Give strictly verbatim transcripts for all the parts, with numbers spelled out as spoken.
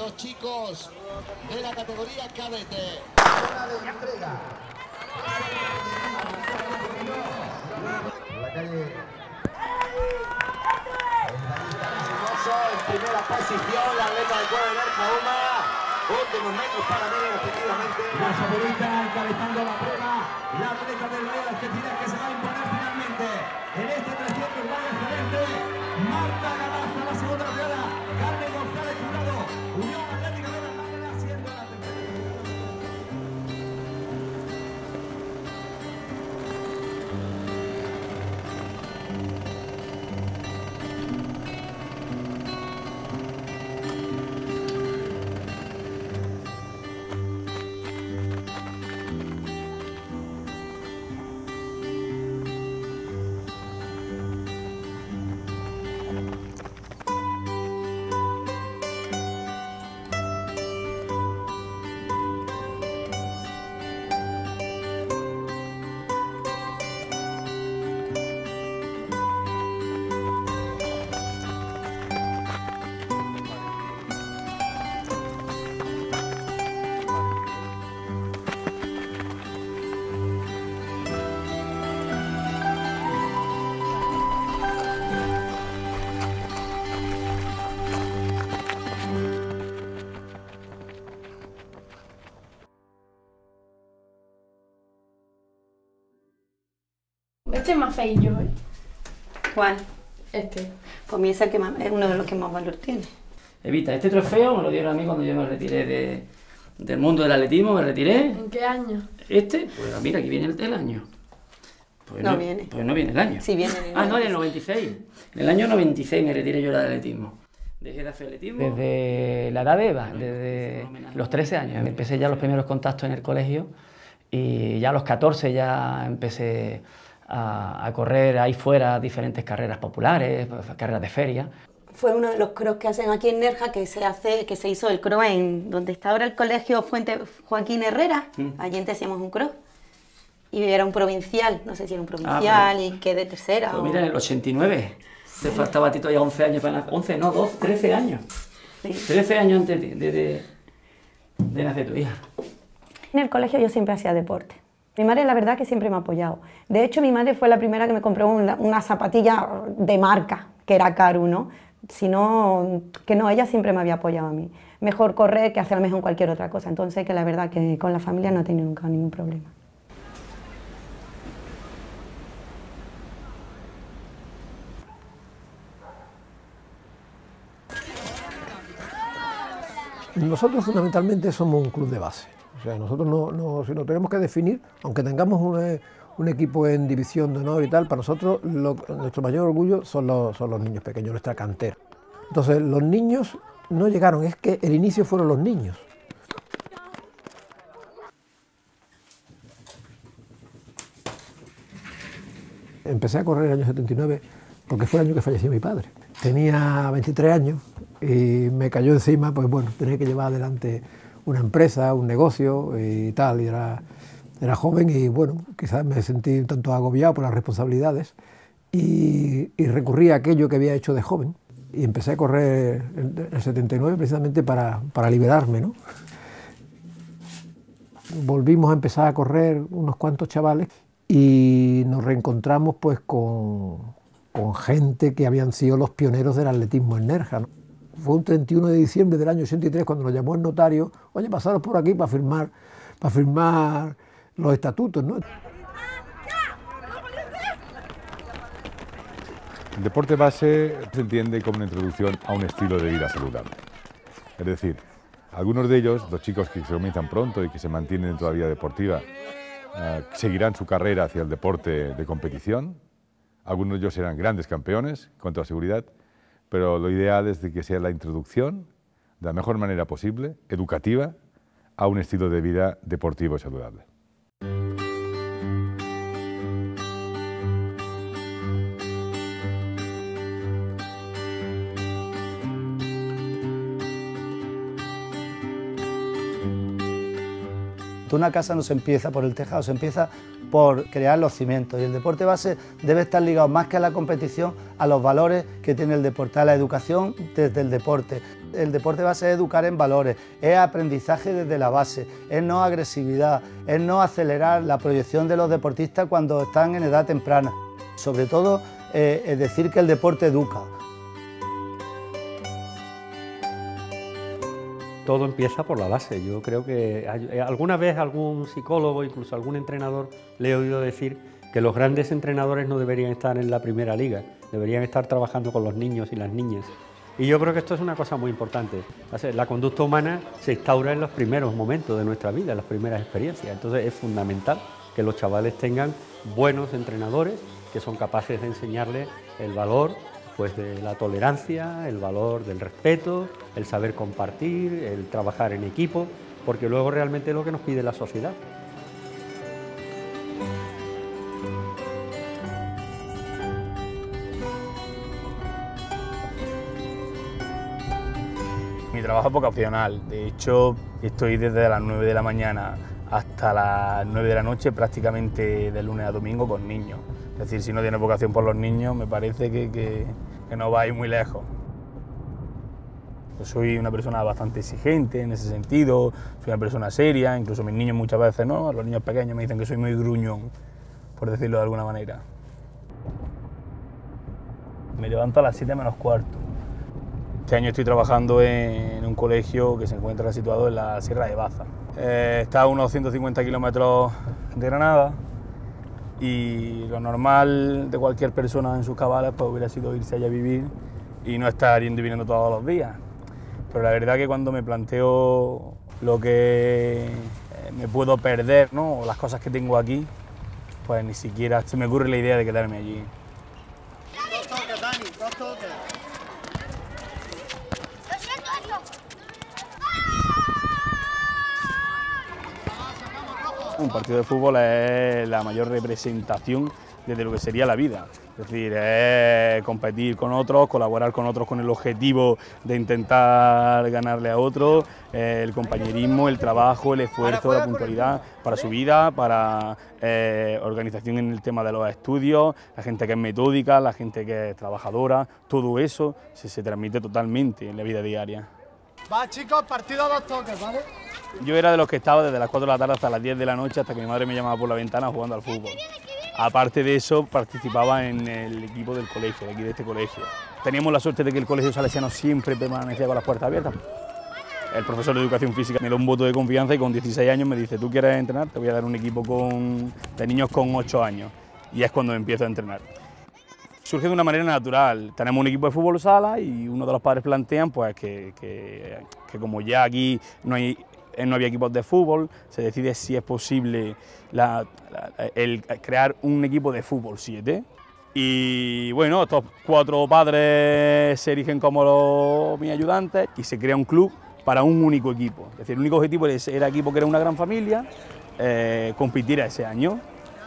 los chicos de la categoría cadete. Zona de entrega. En la calle. En primera posición, la atleta del cuadro de Nerja Uma. Últimos metros para medir efectivamente. La favorita encabezando la prueba. La atleta del Valle de Algeciras que se va a imponer finalmente en este trescientos vaya excelente. Marta Galaza, la segunda rueda. Carmen González Jurado. Unión Atlética de Málaga haciendo la tercera. Este es más feillo, ¿eh? ¿Cuál? Este. Pues mí es, el que más, es uno de los que más valor tiene. Evita, este trofeo me lo dieron a mí cuando yo me retiré de, del mundo del atletismo, me retiré. ¿En qué año? Este, pues mira, aquí viene el, el año. Pues no, no viene. Pues no viene el año. Sí viene. Ah, no, en el noventa y seis. En el año noventa y seis me retiré yo del atletismo. Dejé de hacer atletismo. Desde la edad de Eva, desde los trece años. Empecé ya los primeros contactos en el colegio y ya a los catorce ya empecé a, a correr ahí fuera diferentes carreras populares, carreras de feria. Fue uno de los cross que hacen aquí en Nerja, que se hace, que se hizo el cross en donde está ahora el colegio Fuente Joaquín Herrera. Mm. Allí hacíamos un cross. Y era un provincial, no sé si era un provincial, ah, pero, y quedé tercera. Pues o... mira, en el ochenta y nueve, sí. Te faltaba a ti todavía once años para nacer. once, no, doce, trece años. Sí. trece años antes de, de, de, de nacer tu hija. En el colegio yo siempre hacía deporte. Mi madre, la verdad, que siempre me ha apoyado. De hecho, mi madre fue la primera que me compró una, una zapatilla de marca, que era Caru, ¿no? Si no, que no, ella siempre me había apoyado a mí. Mejor correr que hacer mejor cualquier otra cosa. Entonces, que la verdad que con la familia no he tenido nunca ningún problema. Nosotros fundamentalmente somos un club de base. O sea, nosotros no, no, si nos tenemos que definir, aunque tengamos un, un equipo en división de honor y tal, para nosotros lo, nuestro mayor orgullo son los, son los niños pequeños, nuestra cantera. Entonces, los niños no llegaron, es que el inicio fueron los niños. Empecé a correr en el año setenta y nueve porque fue el año que falleció mi padre. Tenía veintitrés años y me cayó encima, pues bueno, tenía que llevar adelante una empresa, un negocio y tal, y era, era joven y bueno, quizás me sentí un tanto agobiado por las responsabilidades y, y recurrí a aquello que había hecho de joven y empecé a correr en el setenta y nueve precisamente para, para liberarme, ¿no? Volvimos a empezar a correr unos cuantos chavales y nos reencontramos pues con, con gente que habían sido los pioneros del atletismo en Nerja, ¿no? Fue un treinta y uno de diciembre del año ochenta y tres cuando nos llamó el notario, oye, pasaros por aquí para firmar, para firmar los estatutos, ¿no? El deporte base se entiende como una introducción a un estilo de vida saludable. Es decir, algunos de ellos, los chicos que se comienzan pronto y que se mantienen en toda la vida deportiva, eh, seguirán su carrera hacia el deporte de competición. Algunos de ellos serán grandes campeones, con toda seguridad. Pero lo ideal es de que sea la introducción, de la mejor manera posible, educativa, a un estilo de vida deportivo y saludable. Una casa no se empieza por el tejado, se empieza por crear los cimientos, y el deporte base debe estar ligado más que a la competición a los valores que tiene el deporte, a la educación desde el deporte. El deporte base es educar en valores, es aprendizaje desde la base, es no agresividad, es no acelerar la proyección de los deportistas cuando están en edad temprana. Sobre todo, eh, es decir que el deporte educa. Todo empieza por la base. Yo creo que hay, alguna vez algún psicólogo, incluso algún entrenador, le he oído decir que los grandes entrenadores no deberían estar en la primera liga, deberían estar trabajando con los niños y las niñas. Y yo creo que esto es una cosa muy importante. La conducta humana se instaura en los primeros momentos de nuestra vida, en las primeras experiencias. Entonces es fundamental que los chavales tengan buenos entrenadores que son capaces de enseñarles el valor pues de la tolerancia, el valor del respeto, el saber compartir, el trabajar en equipo, porque luego realmente es lo que nos pide la sociedad. Mi trabajo es vocacional, de hecho estoy desde las nueve de la mañana hasta las nueve de la noche prácticamente de lunes a domingo con niños. Es decir, si no tienes vocación por los niños, me parece que, que, que no va a ir muy lejos. Yo soy una persona bastante exigente en ese sentido, soy una persona seria, incluso mis niños muchas veces no, los niños pequeños me dicen que soy muy gruñón, por decirlo de alguna manera. Me levanto a las siete menos cuarto. Este año estoy trabajando en un colegio que se encuentra situado en la Sierra de Baza. Eh, está a unos ciento cincuenta kilómetros de Granada, y lo normal de cualquier persona en sus cabales pues hubiera sido irse allá a vivir y no estar yendo y viniendo todos los días. Pero la verdad que cuando me planteo lo que me puedo perder, ¿no?, o las cosas que tengo aquí, pues ni siquiera se me ocurre la idea de quedarme allí. Dos toques, Dani, dos toques. Un partido de fútbol es la mayor representación desde lo que sería la vida. Es decir, es competir con otros, colaborar con otros con el objetivo de intentar ganarle a otros, el compañerismo, el trabajo, el esfuerzo, la puntualidad para su vida, para eh, organización en el tema de los estudios, la gente que es metódica, la gente que es trabajadora, todo eso se, se transmite totalmente en la vida diaria. Va, chicos, partido a dos toques, ¿vale? Yo era de los que estaba desde las cuatro de la tarde hasta las diez de la noche, hasta que mi madre me llamaba por la ventana jugando al fútbol. Aparte de eso, participaba en el equipo del colegio, de aquí de este colegio. Teníamos la suerte de que el colegio salesiano siempre permanecía con las puertas abiertas. El profesor de educación física me dio un voto de confianza y con dieciséis años me dice: ¿tú quieres entrenar? Te voy a dar un equipo con, de niños con ocho años. Y es cuando empiezo a entrenar. Surge de una manera natural. Tenemos un equipo de fútbol sala y uno de los padres plantean pues, que, que, que como ya aquí no hay... no había equipos de fútbol, se decide si es posible la, la, el crear un equipo de fútbol siete. Y bueno, estos cuatro padres se erigen como los, mis ayudantes y se crea un club para un único equipo. Es decir, el único objetivo era equipo que era una gran familia, eh, competir ese año.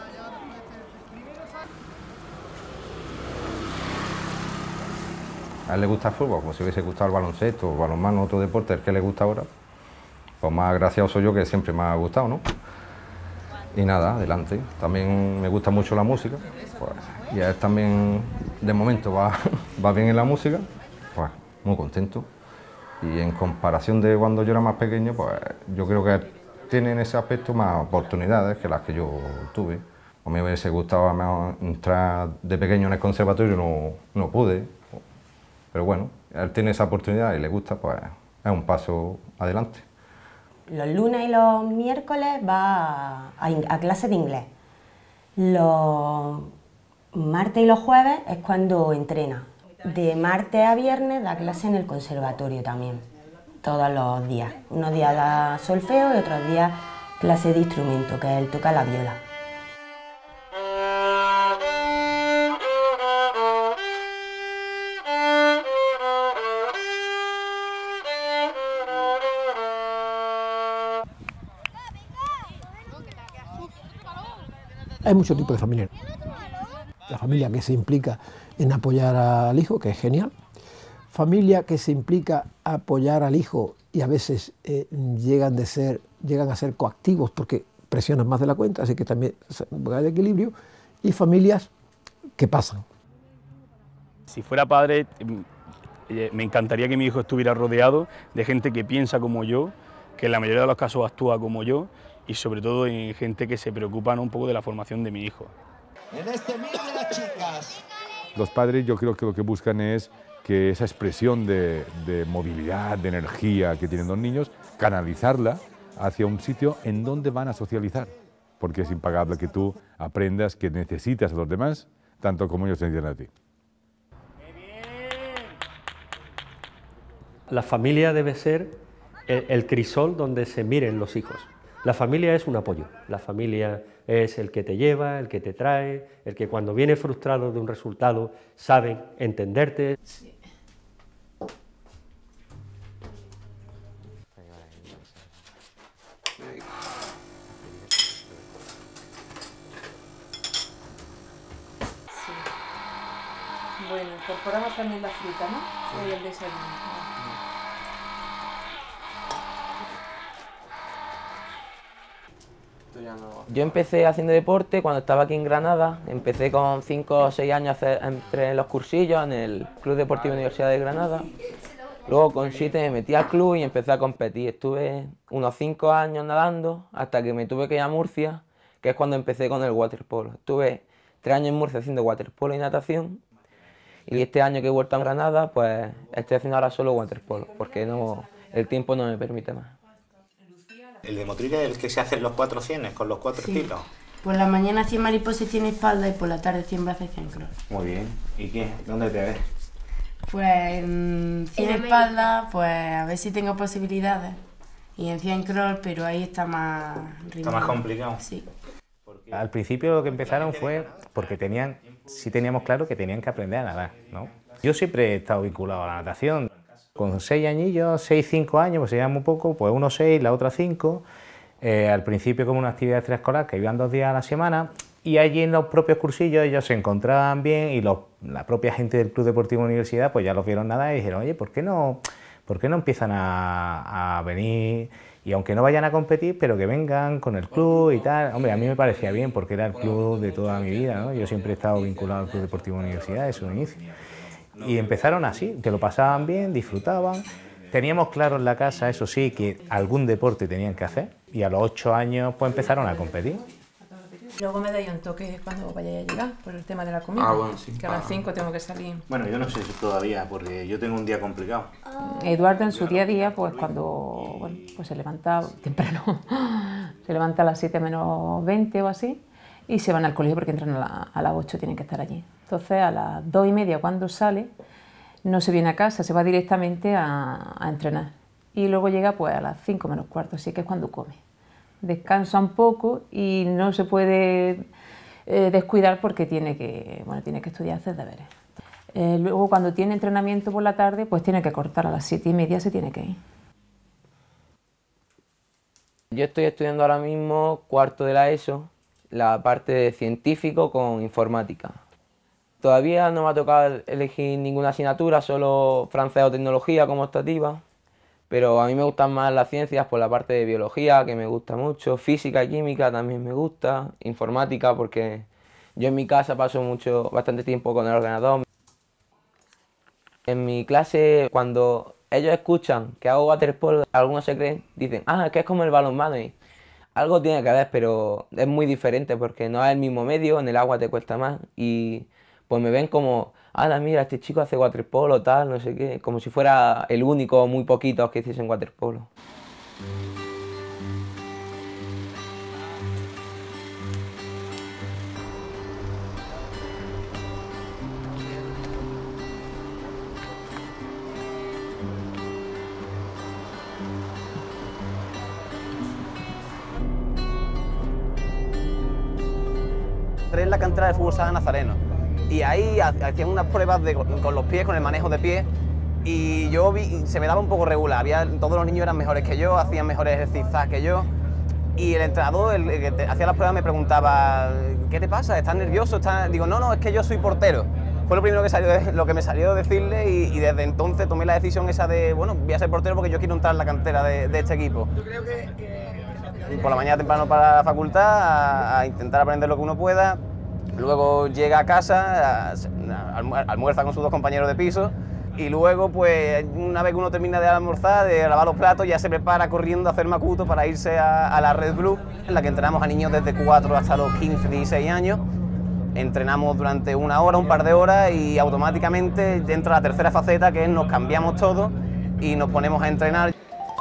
A él le gusta el fútbol, como si hubiese gustado el baloncesto o balonmano, otro deporte, el que le gusta ahora. Pues más gracioso yo, que siempre me ha gustado, ¿no? Y nada, adelante. También me gusta mucho la música, pues, y a él también, de momento, va, va bien en la música, pues muy contento. Y en comparación de cuando yo era más pequeño, pues yo creo que tiene en ese aspecto más oportunidades que las que yo tuve. A mí me hubiese gustado mejor entrar de pequeño en el conservatorio, no, no pude. Pero bueno, él tiene esa oportunidad y le gusta, pues es un paso adelante. Los lunes y los miércoles va a, a clase de inglés. Los martes y los jueves es cuando entrena. De martes a viernes da clase en el conservatorio también, todos los días. Unos días da solfeo y otros días clase de instrumento, que él toca la viola. Hay muchos tipos de familia. La familia que se implica en apoyar al hijo, que es genial. Familia que se implica apoyar al hijo y a veces eh, llegan, de ser, llegan a ser coactivos porque presionan más de la cuenta, así que también hay equilibrio, y familias que pasan. Si fuera padre, me encantaría que mi hijo estuviera rodeado de gente que piensa como yo, que en la mayoría de los casos actúa como yo, y sobre todo en gente que se preocupa, ¿no?, un poco de la formación de mi hijo. En este mil de las chicas. Los padres yo creo que lo que buscan es que esa expresión de, de movilidad, de energía que tienen los niños, canalizarla hacia un sitio en donde van a socializar, porque es impagable que tú aprendas que necesitas a los demás tanto como ellos te necesitan a ti. La familia debe ser el, el crisol donde se miren los hijos. La familia es un apoyo, la familia es el que te lleva, el que te trae, el que cuando viene frustrado de un resultado sabe entenderte. Sí. Bueno, incorporamos también la fruta, ¿no? Y el desayuno. Yo empecé haciendo deporte cuando estaba aquí en Granada. Empecé con cinco o seis años, entré en los cursillos en el Club Deportivo Universidad de Granada. Luego con siete me metí al club y empecé a competir. Estuve unos cinco años nadando hasta que me tuve que ir a Murcia, que es cuando empecé con el waterpolo. Estuve tres años en Murcia haciendo waterpolo y natación. Y este año que he vuelto a Granada, pues estoy haciendo ahora solo waterpolo, porque no, el tiempo no me permite más. El de Motril es el que se hacen los cuatro cienes con los cuatro sí. estilos. Por la mañana cien mariposas y cien espalda y por la tarde cien brazos y cien crawl. Muy bien. ¿Y qué? ¿Dónde te ves? Pues en cien espaldas, pues a ver si tengo posibilidades. Y en cien crawl, pero ahí está más ritmo. Está más complicado. Sí. Porque al principio lo que empezaron fue porque tenían, sí teníamos claro que tenían que aprender a nadar, ¿no? Yo siempre he estado vinculado a la natación. Con seis añillos, seis, cinco años, pues se llama un poco, pues uno seis, la otra cinco. Eh, al principio como una actividad extraescolar que iban dos días a la semana y allí en los propios cursillos ellos se encontraban bien y los, la propia gente del Club Deportivo Universidad pues ya los vieron nadar y dijeron, oye, ¿por qué no, por qué no empiezan a, a venir? Y aunque no vayan a competir, pero que vengan con el club y tal. Hombre, a mí me parecía bien porque era el club de toda mi vida, ¿no? Yo siempre he estado vinculado al Club Deportivo Universidad desde su inicio. Y empezaron así, que lo pasaban bien, disfrutaban. Teníamos claro en la casa, eso sí, que algún deporte tenían que hacer y a los ocho años pues empezaron a competir. Luego me dais un toque cuando vayáis a llegar por el tema de la comida, ah, bueno, sí. que a las cinco tengo que salir. Bueno, yo no sé todavía porque yo tengo un día complicado. Eduardo en su día a día, pues cuando bueno, pues se levanta temprano, se levanta a las siete menos veinte o así y se van al colegio porque entran a, la, a las ocho, tienen que estar allí. Entonces a las dos y media cuando sale, no se viene a casa, se va directamente a, a entrenar. Y luego llega pues a las cinco menos cuarto, así que es cuando come. Descansa un poco y no se puede eh, descuidar porque tiene que, bueno, tiene que estudiar, hacer deberes. Eh, luego cuando tiene entrenamiento por la tarde, pues tiene que cortar, a las siete y media se tiene que ir. Yo estoy estudiando ahora mismo cuarto de la ESO, la parte de científico con informática. Todavía no me ha tocado elegir ninguna asignatura, solo francés o tecnología como optativa, pero a mí me gustan más las ciencias por la parte de biología, que me gusta mucho, física y química también me gusta, informática porque yo en mi casa paso mucho, bastante tiempo con el ordenador. En mi clase, cuando ellos escuchan que hago waterpolo, algunos se creen, dicen, ah, es que es como el balonmano y algo tiene que ver, pero es muy diferente porque no es el mismo medio, en el agua te cuesta más y pues me ven como, ah, mira, este chico hace waterpolo, tal, no sé qué, como si fuera el único, muy poquitos que hiciesen waterpolo. Entré en la cantera de fútbol sala Nazareno y ahí hacían unas pruebas de, con los pies, con el manejo de pies y yo vi, se me daba un poco regular, había, todos los niños eran mejores que yo, hacían mejores ejercicios que yo y el entrenador, el, el que hacía las pruebas me preguntaba, ¿qué te pasa? ¿Estás nervioso? ¿Estás...? Digo, no, no, es que yo soy portero. Fue lo primero que salió, lo que me salió decirle y, y desde entonces tomé la decisión esa de, bueno, voy a ser portero porque yo quiero entrar en la cantera de, de este equipo. Yo creo que, que por la mañana temprano para la facultad, a, a intentar aprender lo que uno pueda. Luego llega a casa, a, a, almuerza con sus dos compañeros de piso y luego, pues, una vez que uno termina de almorzar, de lavar los platos, ya se prepara corriendo a hacer macuto para irse a, a la Red Blue, en la que entrenamos a niños desde cuatro hasta los quince, dieciséis años. Entrenamos durante una hora, un par de horas y automáticamente entra la tercera faceta, que es nos cambiamos todos y nos ponemos a entrenar.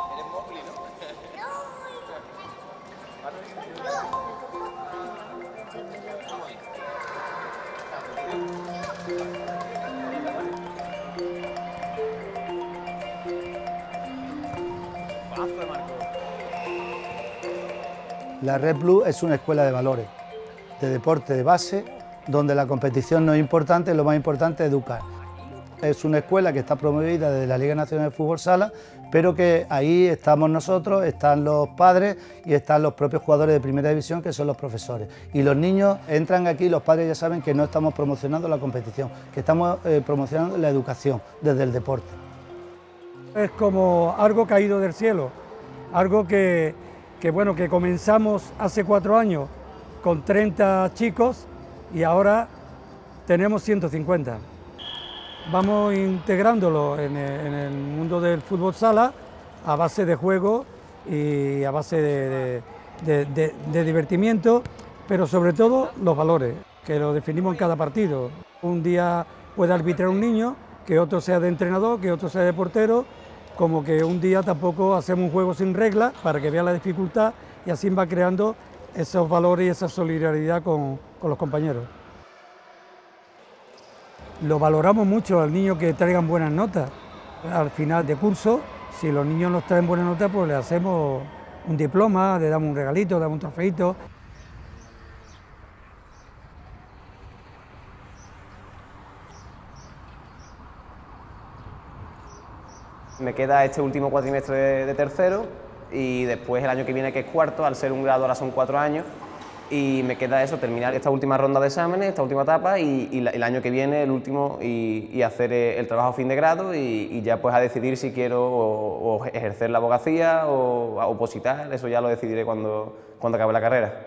La Red Blue es una escuela de valores, de deporte de base, donde la competición no es importante, lo más importante es educar. Es una escuela que está promovida desde la Liga Nacional de Fútbol Sala, pero que ahí estamos nosotros, están los padres y están los propios jugadores de primera división, que son los profesores. Y los niños entran aquí y los padres ya saben que no estamos promocionando la competición, que estamos eh, promocionando la educación desde el deporte. Es como algo caído del cielo, algo que, que, bueno, que comenzamos hace cuatro años con treinta chicos y ahora tenemos ciento cincuenta. Vamos integrándolo en el, en el mundo del fútbol sala a base de juego y a base de, de, de, de divertimiento, pero sobre todo los valores, que lo definimos en cada partido. Un día puede arbitrar un niño, que otro sea de entrenador, que otro sea de portero, como que un día tampoco hacemos un juego sin reglas para que vea la dificultad y así va creando esos valores y esa solidaridad con, con los compañeros. Lo valoramos mucho al niño que traigan buenas notas. Al final de curso, si los niños nos traen buenas notas, pues le hacemos un diploma, le damos un regalito, le damos un trofeito. Me queda este último cuatrimestre de, de tercero y después el año que viene, que es cuarto, al ser un grado ahora son cuatro años, y me queda eso, terminar esta última ronda de exámenes, esta última etapa y, y la, el año que viene el último y, y hacer el trabajo fin de grado y, y ya pues a decidir si quiero o, o ejercer la abogacía o a opositar, eso ya lo decidiré cuando, cuando acabe la carrera.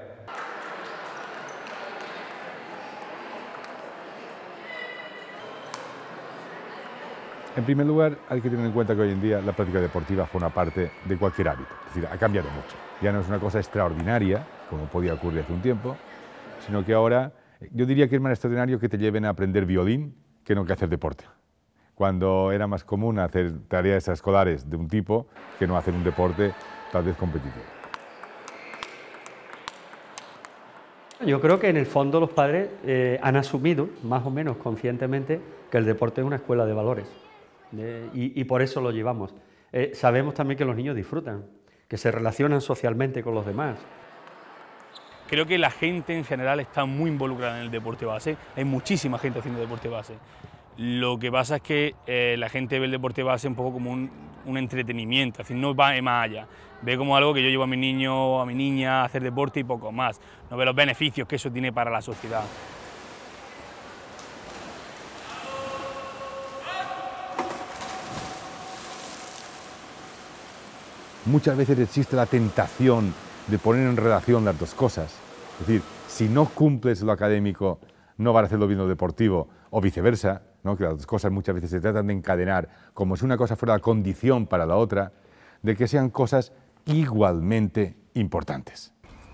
En primer lugar, hay que tener en cuenta que hoy en día la práctica deportiva forma parte de cualquier hábito, es decir, ha cambiado mucho. Ya no es una cosa extraordinaria, como podía ocurrir hace un tiempo, sino que ahora yo diría que es más extraordinario que te lleven a aprender violín que no que hacer deporte. Cuando era más común hacer tareas escolares de un tipo que no hacer un deporte tal vez competitivo. Yo creo que en el fondo los padres eh, han asumido, más o menos conscientemente, que el deporte es una escuela de valores. Eh, y, y por eso lo llevamos. Eh, sabemos también que los niños disfrutan, que se relacionan socialmente con los demás. Creo que la gente en general está muy involucrada en el deporte base, hay muchísima gente haciendo deporte base. Lo que pasa es que eh, la gente ve el deporte base un poco como un, un entretenimiento, es decir, no va más allá. Ve como algo que yo llevo a mi niño o a mi niña a hacer deporte y poco más. No ve los beneficios que eso tiene para la sociedad. Muchas veces existe la tentación de poner en relación las dos cosas. Es decir, si no cumples lo académico, no vas a hacer lo bien lo deportivo, o viceversa, ¿no? Que las dos cosas muchas veces se tratan de encadenar, como si una cosa fuera la condición para la otra, de que sean cosas igualmente importantes.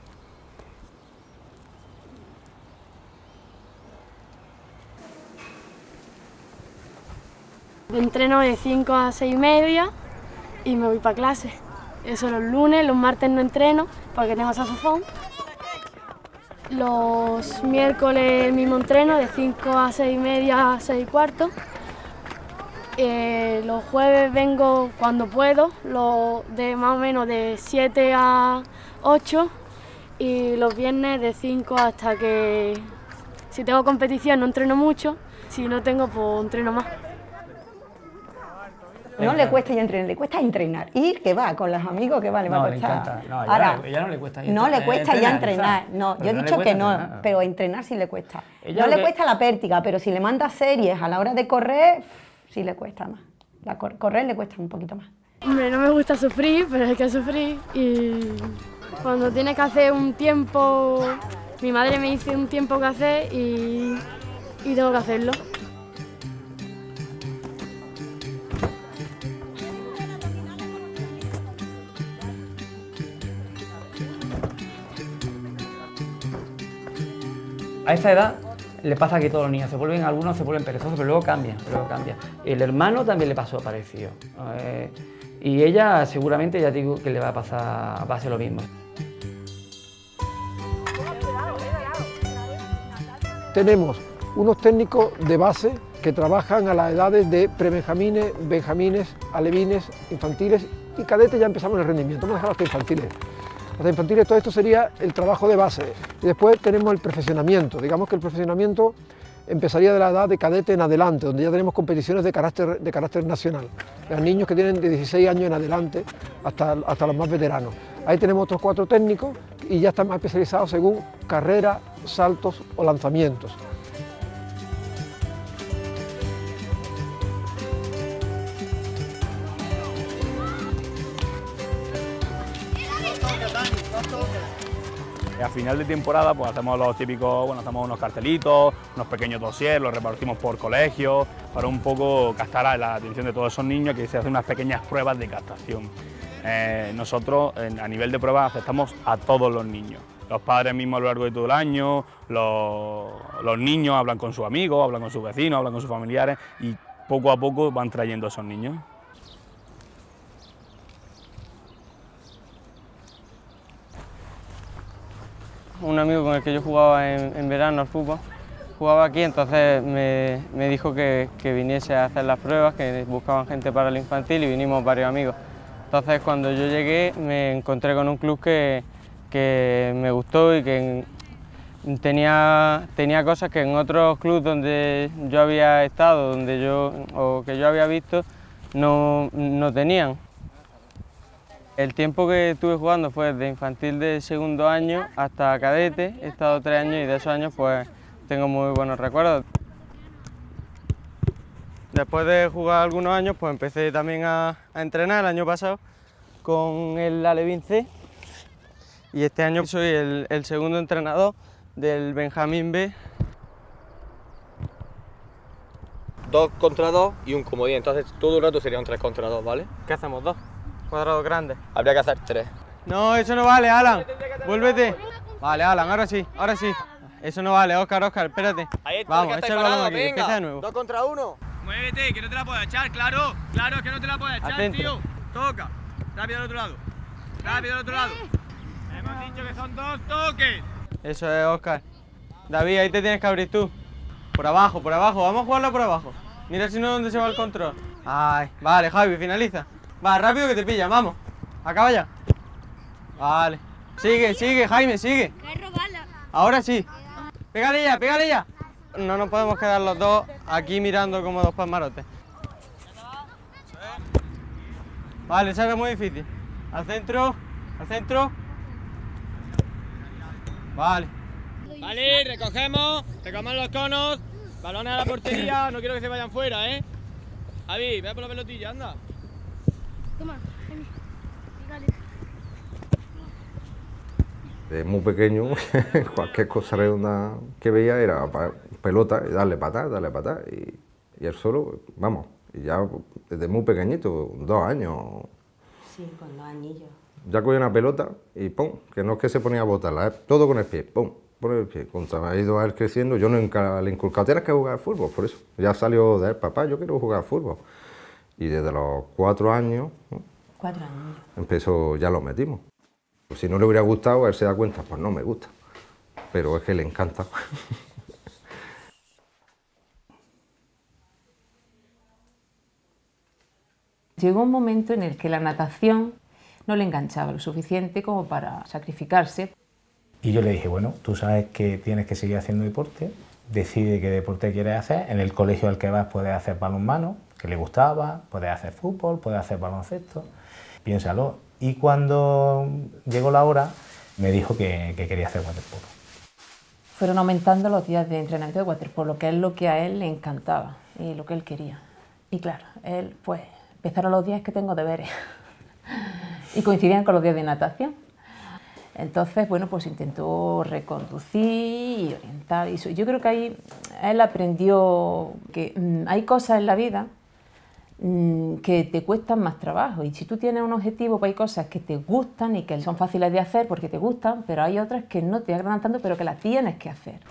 Entreno de cinco a seis y media y me voy para clase. Eso los lunes, los martes no entreno porque tengo saxofón. Los miércoles el mismo entreno de cinco a seis y media, seis y cuarto. Eh, los jueves vengo cuando puedo, lo de más o menos de siete a ocho y los viernes de cinco hasta que, si tengo competición no entreno mucho, si no tengo pues entreno más. No le cuesta ya entrenar, le cuesta entrenar. Ir, que va, con los amigos, que va, le va no, a costar. Le encanta. No, ya Ahora, no, ella no le cuesta ir. No le cuesta eh, ya entrenar. entrenar. No, Pero yo he no dicho que no, entrenar. pero entrenar sí le cuesta. Ella no le que... cuesta la pértiga, pero si le manda series a la hora de correr, sí le cuesta más. La cor correr le cuesta un poquito más. Hombre, no me gusta sufrir, pero hay que sufrir y Cuando tienes que hacer un tiempo, mi madre me dice un tiempo que hacer y, y tengo que hacerlo. A esa edad le pasa que todos los niños se vuelven, algunos se vuelven perezosos, pero luego cambian, luego cambian. El hermano también le pasó parecido. Eh, y ella seguramente, ya digo, que le va a pasar, va a ser lo mismo. Tenemos unos técnicos de base que trabajan a las edades de prebenjamines, benjamines, alevines, infantiles y cadetes. Ya empezamos el rendimiento, vamos a dejar hasta infantiles. Hasta infantiles todo esto sería el trabajo de base. Y después tenemos el perfeccionamiento. Digamos que el perfeccionamiento empezaría de la edad de cadete en adelante, donde ya tenemos competiciones de carácter, de carácter nacional. Los niños que tienen de dieciséis años en adelante hasta, hasta los más veteranos. Ahí tenemos otros cuatro técnicos y ya están más especializados según carreras, saltos o lanzamientos. A final de temporada pues hacemos los típicos, bueno, hacemos unos cartelitos, unos pequeños dossiers, los repartimos por colegios, para un poco captar la atención de todos esos niños, que se hacen unas pequeñas pruebas de captación. Eh, nosotros a nivel de pruebas aceptamos a todos los niños. Los padres mismos a lo largo de todo el año, los, los niños hablan con sus amigos, hablan con sus vecinos, hablan con sus familiares y poco a poco van trayendo a esos niños. Un amigo con el que yo jugaba en, en verano al fútbol, jugaba aquí, entonces me, me dijo que, que viniese a hacer las pruebas, que buscaban gente para el infantil y vinimos varios amigos. Entonces cuando yo llegué me encontré con un club que, que me gustó y que tenía, tenía cosas que en otros clubes donde yo había estado, donde yo, o que yo había visto, no, no tenían. El tiempo que estuve jugando fue de infantil de segundo año hasta cadete, he estado tres años y de esos años pues tengo muy buenos recuerdos. Después de jugar algunos años pues empecé también a, a entrenar el año pasado con el Alevín C y este año soy el, el segundo entrenador del Benjamín B. Dos contra dos y un comodín, entonces todo el rato sería un tres contra dos, ¿vale? ¿Qué hacemos? ¿Dos cuadrados grandes? Habría que hacer tres. No, eso no vale, Alan. Vuélvete. Vale, Alan, ahora sí, ahora sí. Eso no vale, Óscar, Óscar, espérate. Ahí está, vamos, echa el balón aquí, venga. empieza de nuevo. Dos contra uno. Muévete, que no te la puedo echar, claro. Claro, que no te la puedo echar, tío. Toca. Rápido al otro lado. Rápido al otro lado. Hemos dicho que son dos toques. Eso es, Óscar. David, ahí te tienes que abrir tú. Por abajo, por abajo. Vamos a jugarlo por abajo. Mira si no, dónde se va el control. Ay, vale, Javi, finaliza. Va, rápido que te pilla, vamos. Acaba ya. Vale. Sigue, sigue, Jaime, sigue. Ahora sí. Pégale ya, pégale ya. No nos podemos quedar los dos aquí mirando como dos palmarotes. Vale, eso era muy difícil. Al centro, al centro. Vale. Vale, recogemos, recogemos los conos, balones a la portería, no quiero que se vayan fuera, ¿eh? Javi, ve por la pelotilla, anda. Toma, ven. Pégale. De muy pequeño, cualquier cosa redonda que veía era pelota, y darle patada, darle patada, y, y él solo, vamos, y ya desde muy pequeñito, dos años. Sí, con dos añillos. Ya cogía una pelota y pum, que no es que se ponía a botarla, ¿eh? Todo con el pie, pum, por el pie. Cuando ha ido a él creciendo, yo nunca le he inculcado, tienes que jugar al fútbol, por eso. Ya salió de él, papá, yo quiero jugar al fútbol. Y desde los cuatro años, ¿no? Cuatro años. Empezó, ya lo metimos. Si no le hubiera gustado, él se da cuenta, pues no me gusta. Pero es que le encanta. Llegó un momento en el que la natación no le enganchaba lo suficiente como para sacrificarse. Y yo le dije, bueno, tú sabes que tienes que seguir haciendo deporte, decide qué deporte quieres hacer, en el colegio al que vas puedes hacer balonmano, que le gustaba, puedes hacer fútbol, puedes hacer baloncesto, piénsalo. Y cuando llegó la hora, me dijo que, que quería hacer waterpolo. Fueron aumentando los días de entrenamiento de waterpolo, que es lo que a él le encantaba y lo que él quería. Y claro, él, pues, empezaron los días que tengo deberes y coincidían con los días de natación. Entonces, bueno, pues intentó reconducir y orientar. Y yo creo que ahí él aprendió que mmm, hay cosas en la vida mmm, que te cuestan más trabajo. Y si tú tienes un objetivo, pues hay cosas que te gustan y que son fáciles de hacer porque te gustan, pero hay otras que no te agradan tanto, pero que las tienes que hacer.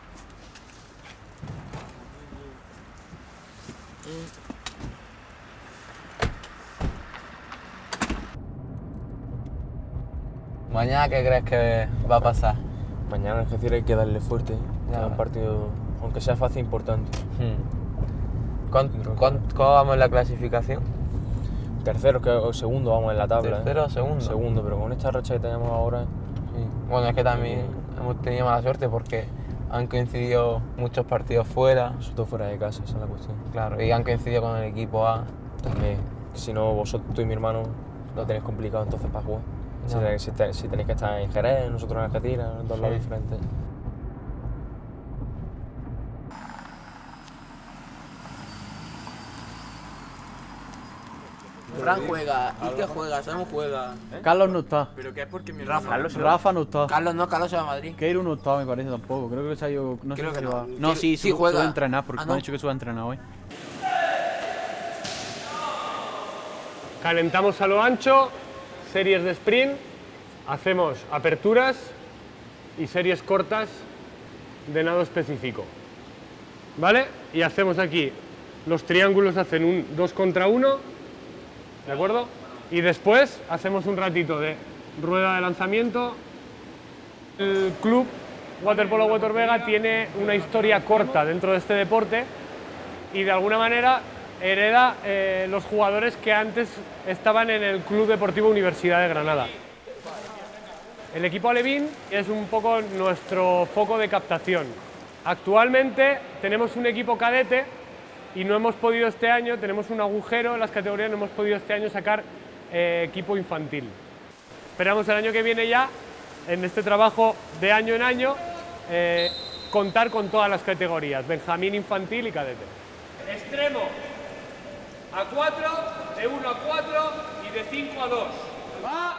¿Mañana qué crees que va a pasar? Mañana es decir, hay que darle fuerte. Es un partido, aunque sea fácil, importante. Hmm. ¿Cuánto, cuánto, ¿Cómo vamos en la clasificación? Tercero que, o segundo vamos en la tabla. ¿Tercero ¿eh? o segundo? Segundo, pero con esta racha que tenemos ahora... Sí. Bueno, es que también sí. hemos tenido mala suerte porque han coincidido muchos partidos fuera. Sobre todo fuera de casa, esa es la cuestión. Claro, y han coincidido con el equipo A. También, si no, vosotros, tú y mi hermano, lo tenéis complicado entonces para jugar. No. Si, si, te, si tenéis que estar en Jerez, nosotros en Algeciras, en dos sí. lados diferentes. Fran juega, Ike juega, Samu juega. ¿Eh? Carlos no está. ¿Pero qué es porque mi Rafa, Carlos Rafa no está. Carlos no, Carlos se va a Madrid. Keiro no está, me parece tampoco. Creo que se ha ido. No Creo sé que si no. va. No, sí, sí su, juega. Suele entrenar porque ah, me no. han dicho que suele entrenar hoy. Calentamos a lo ancho, series de sprint, hacemos aperturas y series cortas de nado específico. ¿Vale? Y hacemos aquí, los triángulos hacen un dos contra uno, ¿de acuerdo? Y después hacemos un ratito de rueda de lanzamiento. El club Waterpolo Huetor Vega tiene una historia corta dentro de este deporte y de alguna manera hereda eh, los jugadores que antes estaban en el Club Deportivo Universidad de Granada. El equipo alevín es un poco nuestro foco de captación. Actualmente tenemos un equipo cadete y no hemos podido este año, tenemos un agujero en las categorías, no hemos podido este año sacar eh, equipo infantil. Esperamos el año que viene ya, en este trabajo de año en año, eh, contar con todas las categorías, benjamín, infantil y cadete. Extremo. A cuatro, de uno a cuatro y de cinco a dos. Va.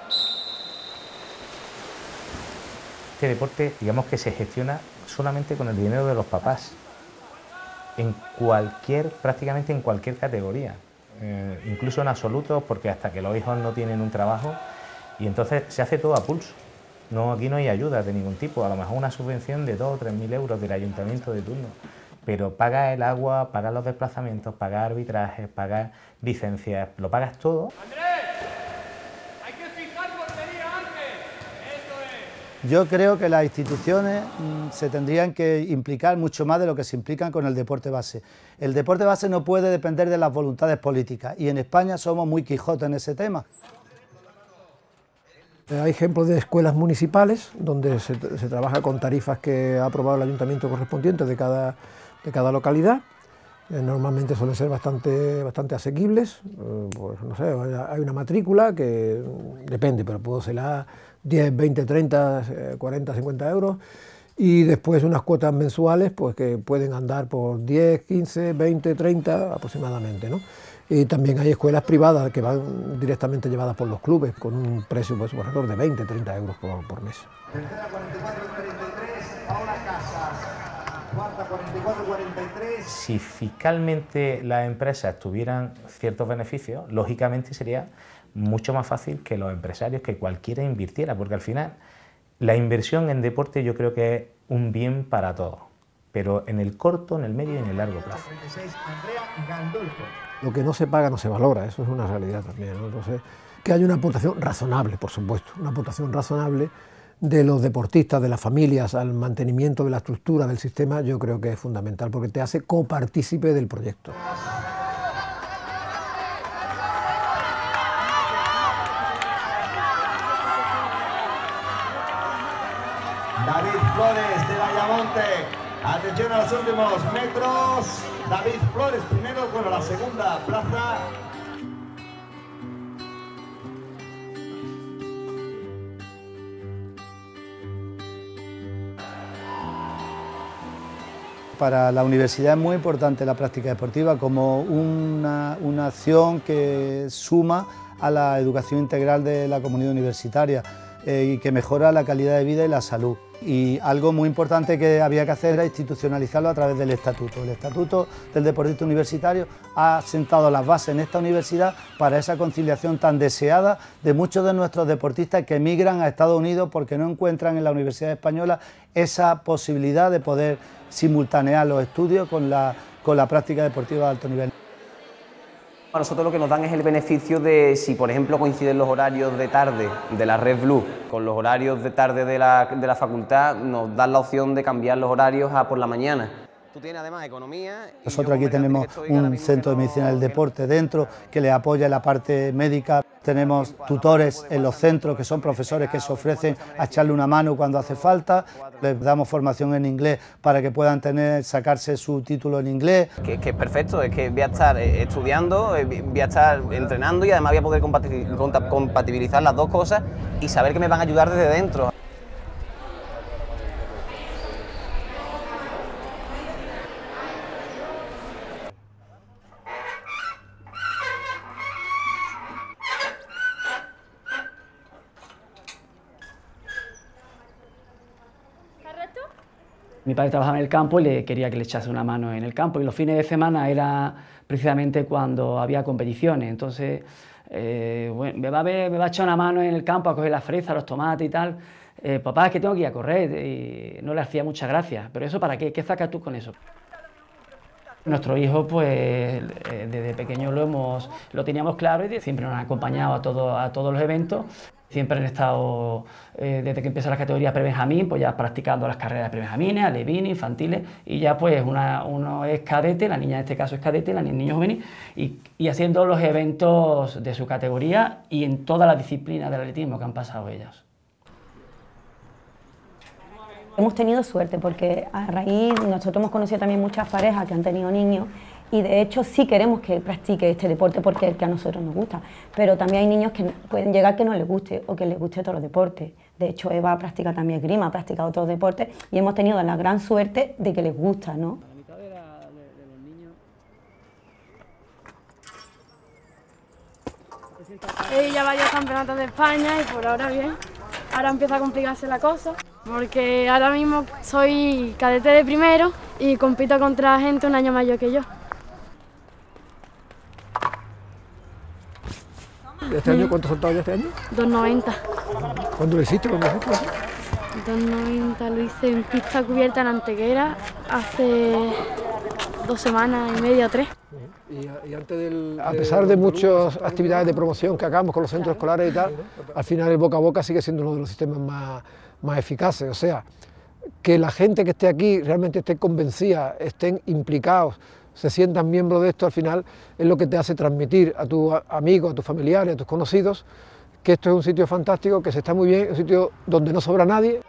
Este deporte, digamos que se gestiona solamente con el dinero de los papás, en cualquier, prácticamente en cualquier categoría, eh, incluso en absolutos, porque hasta que los hijos no tienen un trabajo, y entonces se hace todo a pulso. No, aquí no hay ayuda de ningún tipo, a lo mejor una subvención de dos o tres mil euros del ayuntamiento de turno. Pero pagas el agua, pagas los desplazamientos, pagas arbitrajes, pagas licencias, lo pagas todo. ¡Andrés! ¡Hay que fijar portería antes! ¡Eso es! Yo creo que las instituciones mmm, se tendrían que implicar mucho más de lo que se implican con el deporte base. El deporte base no puede depender de las voluntades políticas y en España somos muy quijotes en ese tema. Hay ejemplos de escuelas municipales donde se, se trabaja con tarifas que ha aprobado el ayuntamiento correspondiente de cada, de cada localidad. Eh, normalmente suelen ser bastante, bastante asequibles. Eh, pues, no sé, hay una matrícula que depende, pero puede ser la diez, veinte, treinta, cuarenta, cincuenta euros. Y después unas cuotas mensuales pues, que pueden andar por diez, quince, veinte, treinta aproximadamente, ¿no? Y también hay escuelas privadas que van directamente llevadas por los clubes con un precio pues, alrededor de veinte, treinta euros por, por mes. Tercera cuarenta y cuatro treinta y tres, Paola Casas. Cuarta cuarenta y cuatro cuarenta y tres. Si fiscalmente las empresas tuvieran ciertos beneficios, lógicamente sería mucho más fácil que los empresarios, que cualquiera invirtiera, porque al final la inversión en deporte yo creo que es un bien para todos, pero en el corto, en el medio y en el largo plazo. Lo que no se paga no se valora, eso es una realidad también, ¿no? Entonces, que haya una aportación razonable, por supuesto, una aportación razonable de los deportistas, de las familias, al mantenimiento de la estructura del sistema, yo creo que es fundamental, porque te hace copartícipe del proyecto. David Flores de Bayamonte. Atención a los últimos metros. David Flores primero, bueno, la segunda plaza. Para la universidad es muy importante la práctica deportiva como una, una acción que suma a la educación integral de la comunidad universitaria. eh, y que mejora la calidad de vida y la salud. Y algo muy importante que había que hacer era institucionalizarlo a través del estatuto. El estatuto del deportista universitario ha sentado las bases en esta universidad para esa conciliación tan deseada de muchos de nuestros deportistas que emigran a Estados Unidos porque no encuentran en la Universidad Española esa posibilidad de poder simultanear los estudios con la, con la práctica deportiva de alto nivel. A nosotros lo que nos dan es el beneficio de, si por ejemplo coinciden los horarios de tarde de la Red Blue con los horarios de tarde de la, de la facultad, nos dan la opción de cambiar los horarios a por la mañana. Tú tienes además economía. Nosotros aquí tenemos un centro de medicina del deporte dentro que le apoya en la parte médica. Tenemos tutores en los centros que son profesores que se ofrecen a echarle una mano cuando hace falta. Les damos formación en inglés para que puedan tener, sacarse su título en inglés. Que, que es perfecto, es que voy a estar estudiando, voy a estar entrenando y además voy a poder compatibilizar las dos cosas y saber que me van a ayudar desde dentro. Mi padre trabajaba en el campo y le quería que le echase una mano en el campo, y los fines de semana era precisamente cuando había competiciones. Entonces, eh, bueno, me, va a ver, me va a echar una mano en el campo a coger las fresas, los tomates y tal. Eh, papá, es que tengo que ir a correr, y no le hacía mucha gracia. ¿Pero eso para qué? ¿Qué sacas tú con eso? Nuestro hijo, pues, eh, desde pequeño lo, hemos, lo teníamos claro y siempre nos han acompañado a, todo, a todos los eventos. Siempre han estado, eh, desde que empieza la categoría pre-benjamín, pues ya practicando las carreras de pre-benjamines, alevines, infantiles, y ya pues una, uno es cadete, la niña en este caso es cadete, la niña juvenil, y, y haciendo los eventos de su categoría y en todas las disciplinas del atletismo que han pasado ellas. Hemos tenido suerte porque a raíz, nosotros hemos conocido también muchas parejas que han tenido niños y de hecho sí queremos que practique este deporte porque es el que a nosotros nos gusta, pero también hay niños que pueden llegar que no les guste o que les guste todos los deportes. De hecho Eva practica también esgrima, ha practicado otros deportes y hemos tenido la gran suerte de que les gusta, ¿no? He ido ya varios campeonatos de España y por ahora bien. Ahora empieza a complicarse la cosa, porque ahora mismo soy cadete de primero y compito contra gente un año mayor que yo. ¿Este año cuánto soltado ya este año? dos noventa. ¿Cuándo lo hiciste? ¿Cuándo lo hiciste? dos noventa lo hice en pista cubierta en Antequera hace dos semanas y media o tres. Y, y antes del, a pesar de muchas actividades de promoción que hagamos con los centros escolares y tal, al final el boca a boca sigue siendo uno de los sistemas más, más eficaces. O sea, que la gente que esté aquí realmente esté convencida, estén implicados, se sientan miembros de esto, al final es lo que te hace transmitir a tus amigos, a tus familiares, a tus conocidos, que esto es un sitio fantástico, que se está muy bien, un sitio donde no sobra nadie.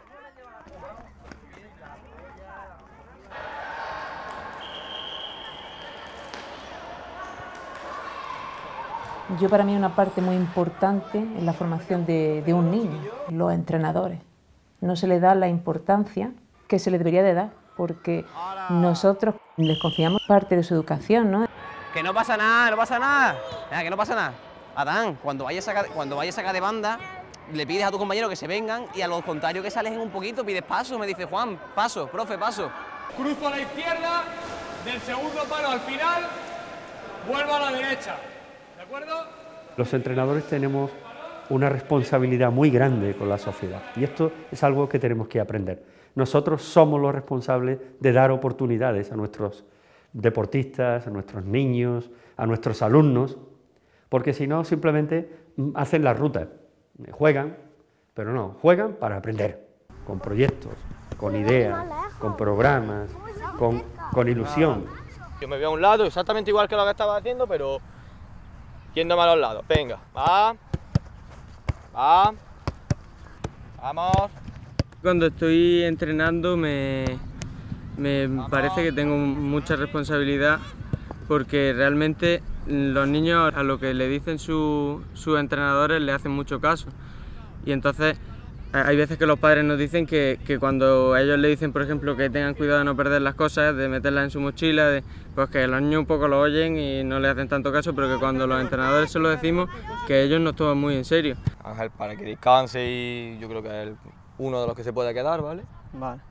Yo para mí una parte muy importante en la formación de, de un niño, los entrenadores. No se le da la importancia que se le debería de dar, porque nosotros les confiamos parte de su educación, ¿no? Que no pasa nada, no pasa nada, Venga, que no pasa nada. Adán, cuando vayas a sacar, cuando vayas a sacar de banda, le pides a tu compañero que se vengan y a los contrarios que se alejen un poquito, pides paso, me dice Juan, paso, profe, paso. Cruzo a la izquierda, del segundo palo al final, vuelvo a la derecha. ¿De acuerdo? Los entrenadores tenemos una responsabilidad muy grande con la sociedad y esto es algo que tenemos que aprender. Nosotros somos los responsables de dar oportunidades a nuestros deportistas, a nuestros niños, a nuestros alumnos, porque si no simplemente hacen la ruta, juegan, pero no, juegan para aprender, con proyectos, con ideas, con programas, con, con ilusión. Yo me veo a un lado exactamente igual que lo que estaba haciendo, pero yéndome a los lados. Venga, va, va, vamos. Cuando estoy entrenando me, me parece que tengo mucha responsabilidad porque realmente los niños a lo que le dicen sus su entrenadores le hacen mucho caso y entonces Hay veces que los padres nos dicen que, que cuando ellos le dicen, por ejemplo, que tengan cuidado de no perder las cosas, de meterlas en su mochila, de, pues que los niños un poco lo oyen y no le hacen tanto caso, pero que cuando los entrenadores se lo decimos, que ellos nos toman muy en serio. Ángel, para que descanse y yo creo que es uno de los que se puede quedar, ¿vale? Vale.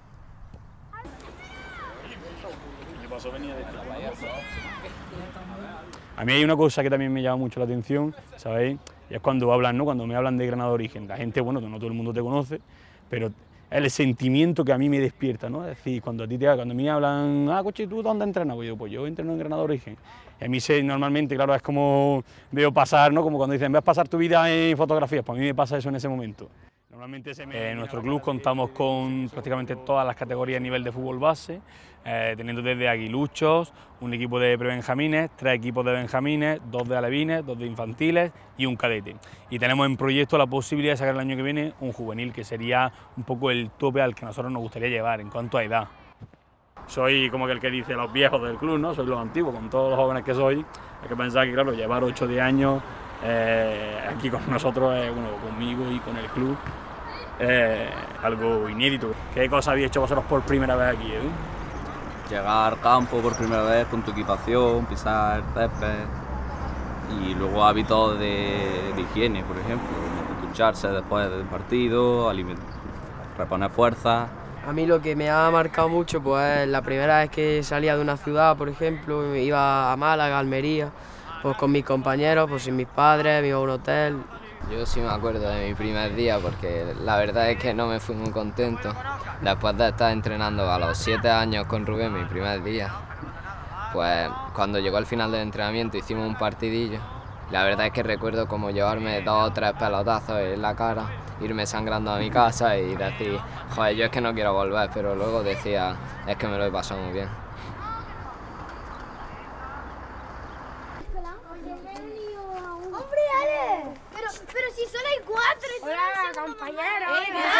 A mí hay una cosa que también me llama mucho la atención, ¿sabéis? Y es cuando hablan, ¿no? Cuando me hablan de Granada Origen. La gente, bueno, no todo el mundo te conoce, pero es el sentimiento que a mí me despierta, ¿no? Es decir, cuando a ti te, cuando a mí hablan, ah, coche, ¿tú dónde entrenas? Pues yo, pues yo entreno en Granada Origen. Y a mí se, normalmente, claro, es como veo pasar, ¿no? Como cuando dicen, ves pasar tu vida en fotografías, pues a mí me pasa eso en ese momento. Normalmente se me... En nuestro club contamos con prácticamente todas las categorías a nivel de fútbol base, eh, teniendo desde aguiluchos, un equipo de prebenjamines, tres equipos de benjamines, dos de alevines, dos de infantiles y un cadete. Y tenemos en proyecto la posibilidad de sacar el año que viene un juvenil, que sería un poco el tope al que a nosotros nos gustaría llevar en cuanto a edad. Soy como que el que dice los viejos del club, ¿no? Soy los antiguos, con todos los jóvenes que soy. Hay que pensar que, claro, llevar ocho o diez años eh, aquí con nosotros, eh, bueno, conmigo y con el club, eh, algo inédito. ¿Qué cosa habéis hecho vosotros por primera vez aquí, eh? Llegar al campo por primera vez con tu equipación, pisar césped y luego hábitos de, de higiene, por ejemplo, como ducharse después del partido, reponer fuerzas. A mí lo que me ha marcado mucho pues la primera vez que salía de una ciudad, por ejemplo, iba a Málaga, Almería, pues con mis compañeros, pues sin mis padres, me iba a un hotel. Yo sí me acuerdo de mi primer día porque la verdad es que no me fui muy contento. Después de estar entrenando a los siete años con Rubén, mi primer día, pues cuando llegó el final del entrenamiento hicimos un partidillo. La verdad es que recuerdo como llevarme dos o tres pelotazos en la cara, irme sangrando a mi casa y decir, joder, yo es que no quiero volver, pero luego decía, es que me lo he pasado muy bien. ¡Hombre, Ale! Pero, pero si solo hay cuatro. ¡Hola, compañero!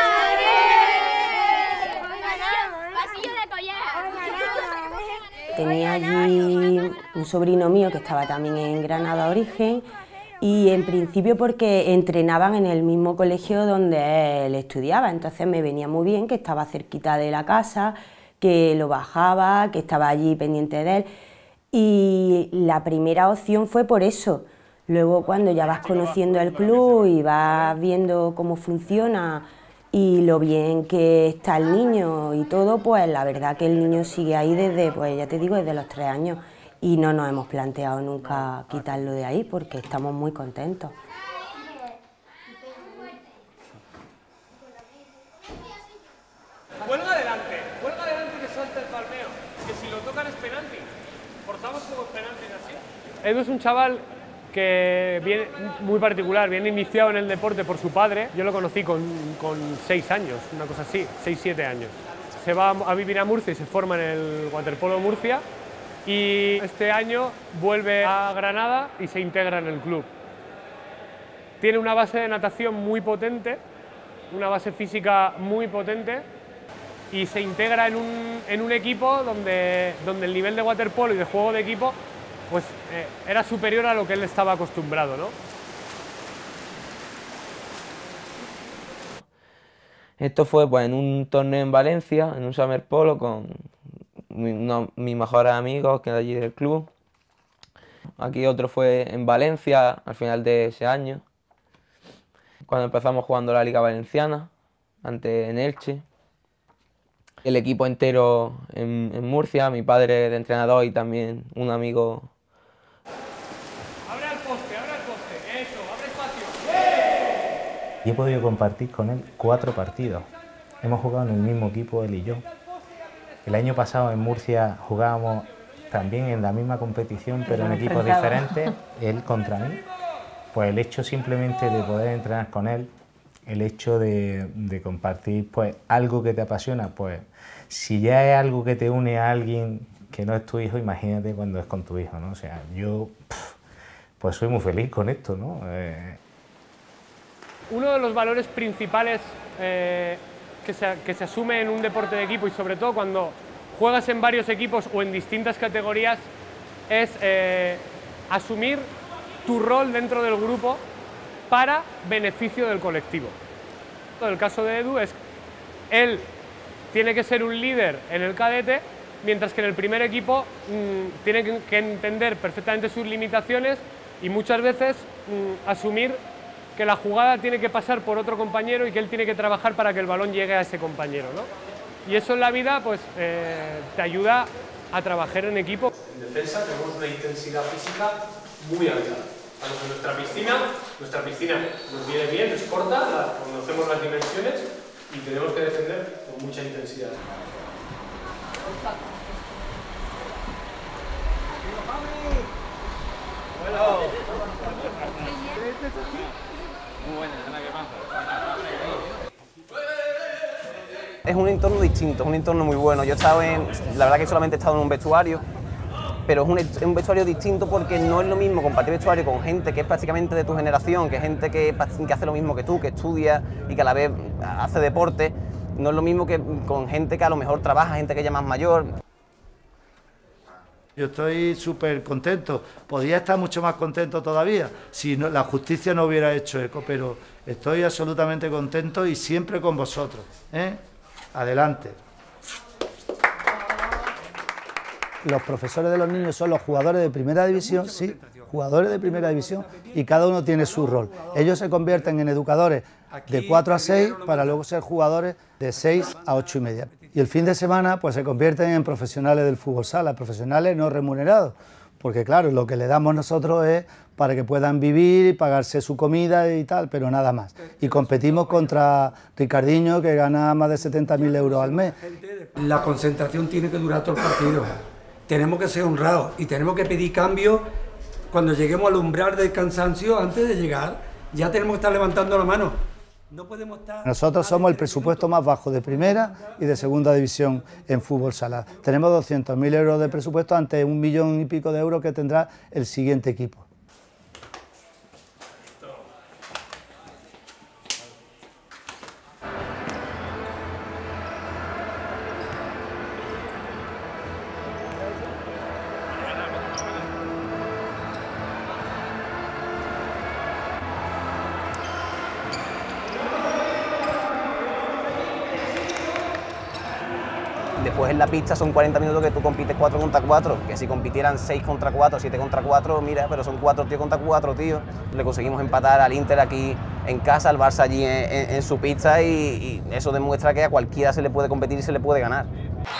¡Pasillo de collar! Tenía allí un sobrino mío que estaba también en Granada Origen y en principio porque entrenaban en el mismo colegio donde él estudiaba, entonces me venía muy bien que estaba cerquita de la casa, que lo bajaba, que estaba allí pendiente de él y la primera opción fue por eso. Luego cuando ya vas conociendo el club y vas viendo cómo funciona y lo bien que está el niño y todo, pues la verdad que el niño sigue ahí desde, pues ya te digo, desde los tres años y no nos hemos planteado nunca quitarlo de ahí porque estamos muy contentos. Cuelga adelante, cuelga adelante que salta el palmeo, que si lo tocan es penalti. Forzamos como penalti así. Edu es un chaval que viene muy particular, viene iniciado en el deporte por su padre. Yo lo conocí con, con seis años, una cosa así, seis, siete años. Se va a vivir a Murcia y se forma en el waterpolo Murcia y este año vuelve a Granada y se integra en el club. Tiene una base de natación muy potente, una base física muy potente y se integra en un, en un equipo donde, donde el nivel de waterpolo y de juego de equipo pues eh, era superior a lo que él estaba acostumbrado, ¿no? Esto fue pues, en un torneo en Valencia, en un summer polo con mi, uno, mis mejores amigos que de allí del club. Aquí otro fue en Valencia al final de ese año, cuando empezamos jugando la Liga Valenciana, antes en Elche. El equipo entero en, en Murcia, mi padre de entrenador y también un amigo. Y he podido compartir con él cuatro partidos. Hemos jugado en el mismo equipo, él y yo. El año pasado en Murcia jugábamos también en la misma competición, pero en equipos diferentes, él contra mí. Pues el hecho simplemente de poder entrenar con él, el hecho de, de compartir pues, algo que te apasiona, pues si ya es algo que te une a alguien que no es tu hijo, imagínate cuando es con tu hijo, ¿no? O sea, yo pff, pues soy muy feliz con esto, ¿no? Eh, Uno de los valores principales eh, que, se, que se asume en un deporte de equipo y sobre todo cuando juegas en varios equipos o en distintas categorías es eh, asumir tu rol dentro del grupo para beneficio del colectivo. El caso de Edu es él tiene que ser un líder en el cadete, mientras que en el primer equipo mmm, tiene que, que entender perfectamente sus limitaciones y muchas veces mmm, asumir que la jugada tiene que pasar por otro compañero y que él tiene que trabajar para que el balón llegue a ese compañero, ¿no? Y eso en la vida pues, eh, te ayuda a trabajar en equipo. En defensa tenemos una intensidad física muy alta. Estamos en nuestra piscina, nuestra piscina nos viene bien, es corta, la, conocemos las dimensiones y tenemos que defender con mucha intensidad. Muy buena, ¿qué pasa? Es un entorno distinto, es un entorno muy bueno. Yo he estado en, la verdad que solamente he estado en un vestuario, pero es un, es un vestuario distinto porque no es lo mismo compartir vestuario con gente que es prácticamente de tu generación, que es gente que, que hace lo mismo que tú, que estudia y que a la vez hace deporte. No es lo mismo que con gente que a lo mejor trabaja, gente que ya más mayor. Yo estoy súper contento, podría estar mucho más contento todavía si no, la justicia no hubiera hecho eco, pero estoy absolutamente contento y siempre con vosotros, ¿eh? Adelante. Los profesores de los niños son los jugadores de primera división, sí, jugadores de primera división, y cada uno tiene su rol. Ellos se convierten en educadores de cuatro a seis para luego ser jugadores de seis a ocho y media. Y el fin de semana pues se convierten en profesionales del fútbol sala, profesionales no remunerados, porque claro, lo que le damos nosotros es para que puedan vivir y pagarse su comida y tal, pero nada más. Y competimos contra Ricardiño, que gana más de setenta mil euros al mes. La concentración tiene que durar todo el partido. Tenemos que ser honrados y tenemos que pedir cambio cuando lleguemos al umbral del cansancio. Antes de llegar ya tenemos que estar levantando la mano. No podemos estar... Nosotros somos el presupuesto más bajo de primera y de segunda división en fútbol sala. Tenemos doscientos mil euros de presupuesto ante un millón y pico de euros que tendrá el siguiente equipo. Después en la pista son cuarenta minutos que tú compites cuatro contra cuatro, que si compitieran seis contra cuatro, siete contra cuatro, mira, pero son cuatro tíos contra cuatro, tío. Le conseguimos empatar al Inter aquí en casa, al Barça allí en, en, en su pista y, y eso demuestra que a cualquiera se le puede competir y se le puede ganar.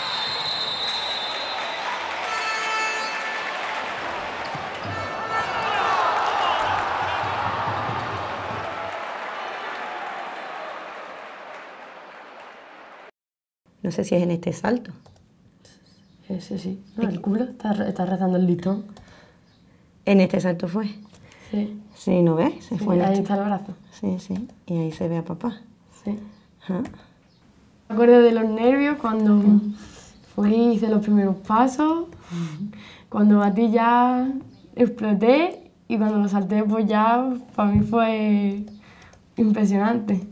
No sé si es en este salto. Ese sí. No, el culo está, está rezando el listón. ¿En este salto fue? Sí. Sí, ¿no ves? Se sí, fue ahí está el brazo. Sí, sí. Y ahí se ve a papá. Sí. Ajá. Me acuerdo de los nervios cuando mm. fui, hice los primeros pasos, mm. cuando batí ya exploté y cuando lo salté pues ya para mí fue impresionante.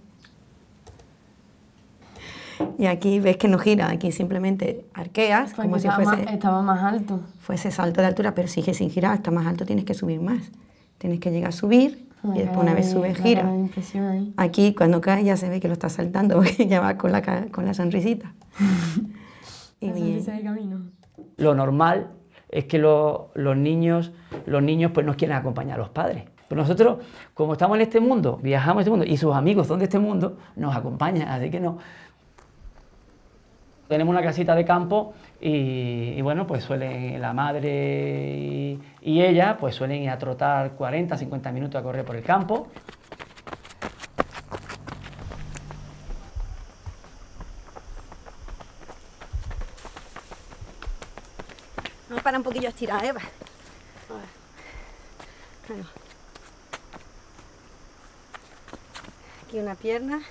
Y aquí ves que no gira, aquí simplemente arqueas, porque como si estaba fuese, más, estaba más alto. Fuese salto de altura, pero sigue sin girar, hasta más alto tienes que subir más. Tienes que llegar a subir y después una vez subes gira. Aquí cuando caes ya se ve que lo estás saltando porque ya vas con la, con la sonrisita. Y la sonrisa de camino. Lo normal es que lo, los niños, los niños pues nos quieren acompañar a los padres. Pero nosotros, como estamos en este mundo, viajamos en este mundo y sus amigos son de este mundo, nos acompañan, así que no. Tenemos una casita de campo y, y bueno, pues suelen la madre y, y ella pues suelen ir a trotar cuarenta, cincuenta minutos a correr por el campo. Vamos para un poquillo a estirar, Eva. Claro. Aquí una pierna.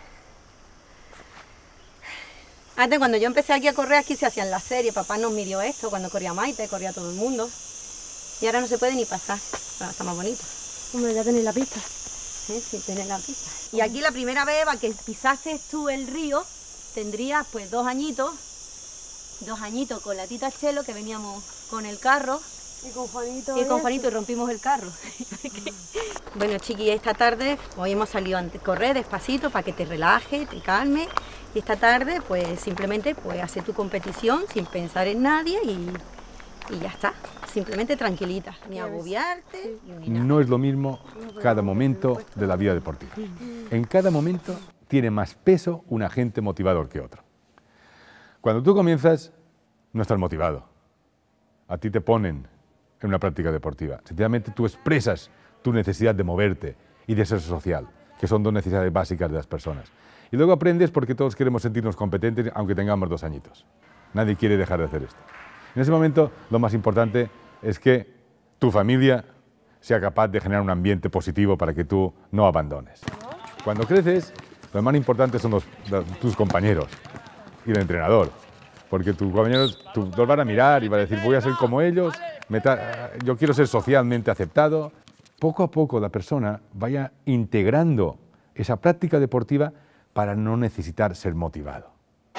Antes, cuando yo empecé aquí a correr, aquí se hacían las series. Papá nos midió esto, cuando corría Maite, corría todo el mundo. Y ahora no se puede ni pasar. Bueno, está más bonito. Hombre, ya tenéis la pista. Sí, sí, tenéis la pista. Y aquí la primera vez, Eva, que pisaste tú el río, tendrías pues dos añitos, dos añitos con la tita Chelo, que veníamos con el carro, Y con Juanito. Y con Juanito rompimos el carro. Bueno, chiqui, esta tarde hoy hemos salido a correr despacito para que te relajes, te calmes. Y esta tarde, pues simplemente pues, hacer tu competición sin pensar en nadie y, y ya está. Simplemente tranquilita, ni agobiarte. Ni nada. No es lo mismo cada momento de la vida deportiva. En cada momento tiene más peso un agente motivador que otro. Cuando tú comienzas, no estás motivado. A ti te ponen en una práctica deportiva. Sencillamente tú expresas tu necesidad de moverte y de ser social, que son dos necesidades básicas de las personas. Y luego aprendes porque todos queremos sentirnos competentes aunque tengamos dos añitos. Nadie quiere dejar de hacer esto. En ese momento lo más importante es que tu familia sea capaz de generar un ambiente positivo para que tú no abandones. Cuando creces, lo más importante son los, los, tus compañeros y el entrenador, porque tus compañeros tú, los van a mirar y van a decir voy a ser como ellos, me yo quiero ser socialmente aceptado. Poco a poco la persona vaya integrando esa práctica deportiva para no necesitar ser motivado.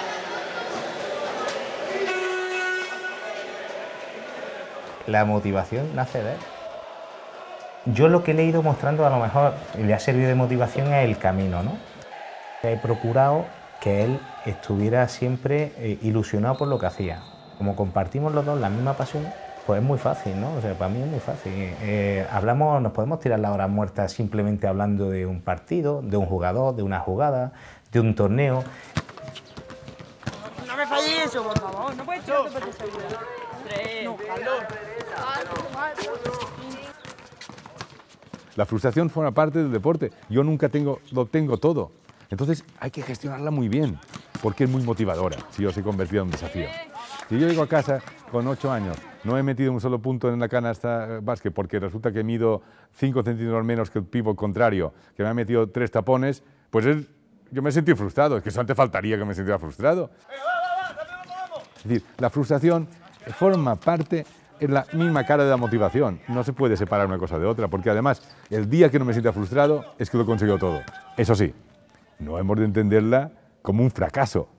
La motivación nace de él. Yo lo que le he ido mostrando a lo mejor le ha servido de motivación es el camino, ¿no? He procurado que él estuviera siempre eh, ilusionado por lo que hacía. Como compartimos los dos la misma pasión, pues es muy fácil, ¿no? O sea, para mí es muy fácil. Eh, hablamos, nos podemos tirar la hora muerta simplemente hablando de un partido, de un jugador, de una jugada, de un torneo. No me falles eso, por favor. No puedes tirarte porque seguro. Tres. No, calor. La frustración forma parte del deporte. Yo nunca tengo, lo tengo todo. Entonces hay que gestionarla muy bien, porque es muy motivadora si yo se convertido en un desafío. Si yo llego a casa con ocho años, no he metido un solo punto en la canasta básquet porque resulta que mido cinco centímetros menos que el pívot contrario, que me ha metido tres tapones, pues es, yo me he sentido frustrado. Es que eso antes faltaría que me sintiera frustrado. Es decir, la frustración forma parte, es la misma cara de la motivación. No se puede separar una cosa de otra, porque además, el día que no me sienta frustrado es que lo he conseguido todo. Eso sí, no hemos de entenderla como un fracaso.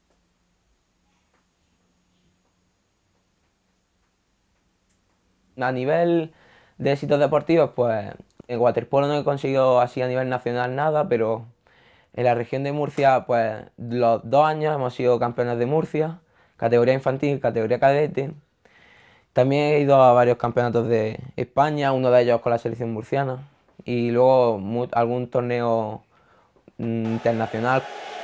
A nivel de éxitos deportivos, pues en waterpolo no he conseguido así a nivel nacional nada, pero en la región de Murcia, pues los dos años hemos sido campeones de Murcia, categoría infantil, categoría cadete. También he ido a varios campeonatos de España, uno de ellos con la selección murciana, y luego mu- algún torneo mm, internacional.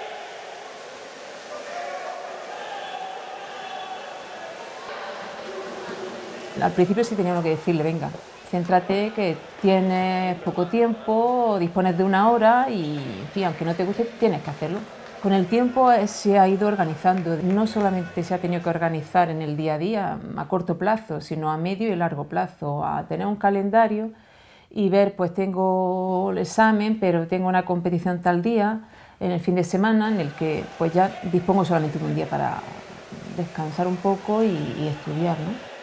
Al principio sí tenía que decirle, venga, céntrate que tienes poco tiempo, dispones de una hora y, en fin, aunque no te guste, tienes que hacerlo. Con el tiempo se ha ido organizando, no solamente se ha tenido que organizar en el día a día, a corto plazo, sino a medio y largo plazo, a tener un calendario y ver, pues tengo el examen, pero tengo una competición tal día, en el fin de semana, en el que pues ya dispongo solamente de un día para descansar un poco y, y estudiar, ¿no?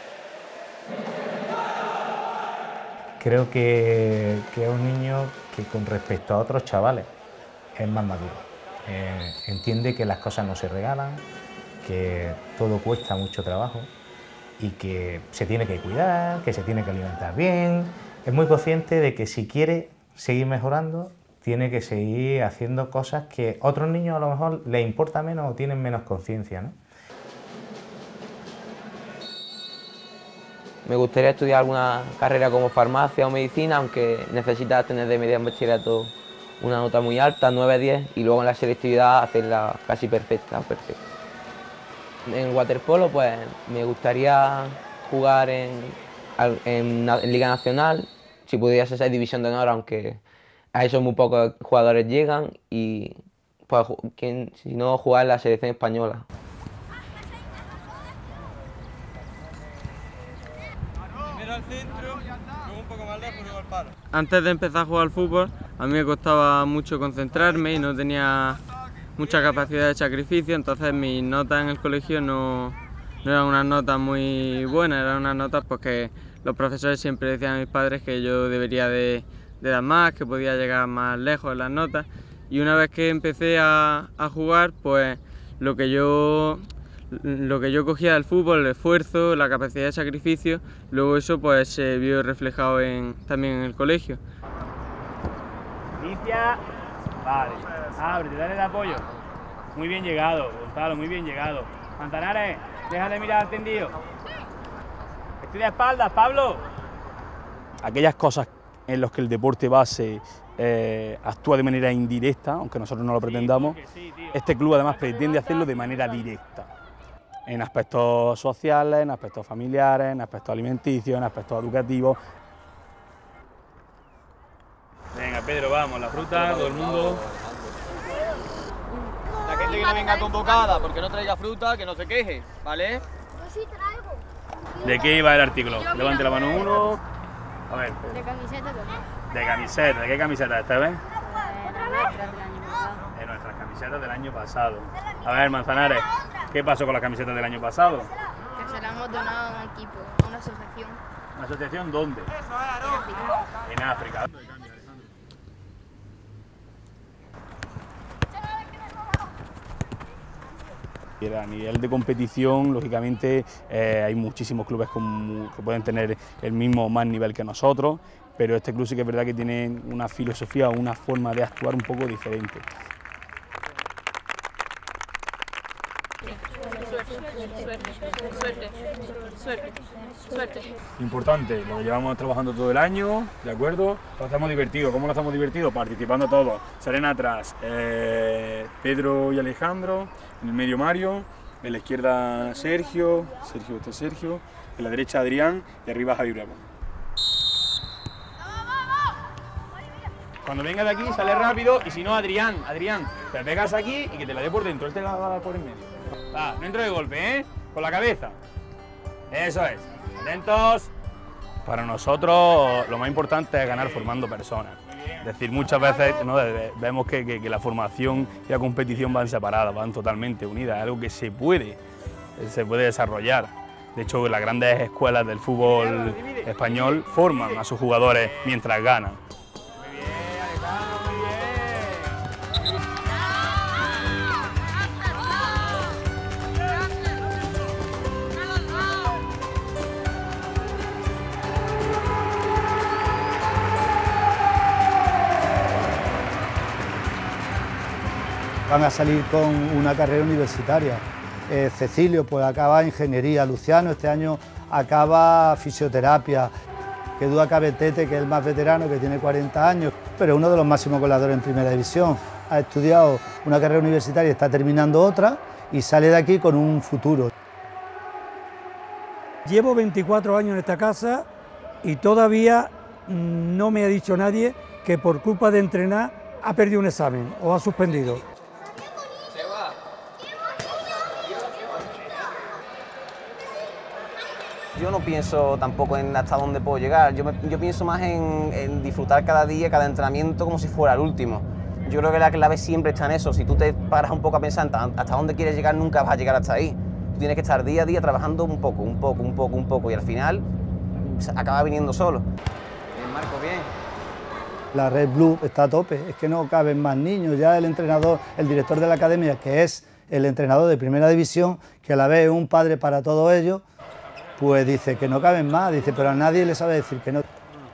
Creo que, que es un niño que con respecto a otros chavales es más maduro. Eh, entiende que las cosas no se regalan, que todo cuesta mucho trabajo y que se tiene que cuidar, que se tiene que alimentar bien. Es muy consciente de que si quiere seguir mejorando, tiene que seguir haciendo cosas que a otros niños a lo mejor les importa menos o tienen menos conciencia, ¿no? Me gustaría estudiar alguna carrera como farmacia o medicina, aunque necesitas tener de media en bachillerato una nota muy alta, nueve diez, y luego en la selectividad hacerla casi perfecta, perfecta. En waterpolo pues me gustaría jugar en, en, en Liga Nacional, si pudiese ser División de Honor, aunque a eso muy pocos jugadores llegan, y pues, quien, si no, jugar en la selección española. Antes de empezar a jugar al fútbol, a mí me costaba mucho concentrarme y no tenía mucha capacidad de sacrificio, entonces mis notas en el colegio no, no eran unas notas muy buenas, eran unas notas pues, que los profesores siempre decían a mis padres que yo debería de, de dar más, que podía llegar más lejos en las notas. Y una vez que empecé a, a jugar, pues lo que yo lo que yo cogía del fútbol, el esfuerzo, la capacidad de sacrificio, luego eso pues se vio reflejado en, también en el colegio. Alicia, vale, ábrete, dale el apoyo. Muy bien llegado, Gonzalo, muy bien llegado. Manzanares, deja de mirar al tendido. Estoy de espaldas, Pablo. Aquellas cosas en las que el deporte base eh, actúa de manera indirecta, aunque nosotros no lo pretendamos, este club además pretende hacerlo de manera directa. En aspectos sociales, en aspectos familiares, en aspectos alimenticios, en aspectos educativos. Venga, Pedro, vamos, la fruta, todo el mundo. La gente que no venga convocada porque no traiga fruta, que no se queje, ¿vale? Yo sí traigo. ¿De qué iba el artículo? Levante la mano uno. A ver. De camiseta también. De camiseta, ¿de qué camiseta esta vez? De nuestras del año pasado. De nuestras camisetas del año pasado. A ver, Manzanares, ¿qué pasó con las camisetas del año pasado? Que se las hemos donado a un equipo, a una asociación. ¿Una asociación dónde? En África. A nivel de competición, lógicamente, eh, hay muchísimos clubes con, que pueden tener el mismo o más nivel que nosotros, pero este club sí que es verdad que tiene una filosofía o una forma de actuar un poco diferente. Suerte, suerte, suerte, suerte. Importante, lo llevamos trabajando todo el año, ¿de acuerdo? Lo hacemos divertido. ¿Cómo lo hacemos divertido? Participando todos. Serena atrás, eh, Pedro y Alejandro, en el medio Mario, en la izquierda Sergio, Sergio, este es Sergio, en la derecha Adrián y arriba Javi Bravo. Cuando venga de aquí sale rápido y si no Adrián, Adrián, te pegas aquí y que te la dé por dentro, él te la va a dar por en medio. Va, no entro de golpe, ¿eh? Con la cabeza. Eso es. Atentos. Para nosotros lo más importante es ganar formando personas. Es decir, muchas veces ¿no? vemos que, que, que la formación y la competición van separadas, van totalmente unidas. Es algo que se puede, se puede desarrollar. De hecho, las grandes escuelas del fútbol español forman a sus jugadores mientras ganan. Van a salir con una carrera universitaria. Eh, Cecilio pues acaba ingeniería, Luciano este año acaba fisioterapia, que duda cabe Tete, que es el más veterano, que tiene cuarenta años, pero uno de los máximos goleadores en primera división. Ha estudiado una carrera universitaria, está terminando otra y sale de aquí con un futuro. Llevo veinticuatro años en esta casa y todavía no me ha dicho nadie que por culpa de entrenar ha perdido un examen o ha suspendido. Yo no pienso tampoco en hasta dónde puedo llegar, yo, me, yo pienso más en, en disfrutar cada día, cada entrenamiento como si fuera el último. Yo creo que la clave siempre está en eso, si tú te paras un poco a pensar hasta dónde quieres llegar, nunca vas a llegar hasta ahí. Tú tienes que estar día a día trabajando un poco, un poco, un poco, un poco y al final acaba viniendo solo. Bien, Marco, bien. La Red Blue está a tope, es que no caben más niños, ya el entrenador, el director de la academia, que es el entrenador de primera división, que a la vez es un padre para todos ellos, pues dice que no caben más, dice, pero a nadie le sabe decir que no.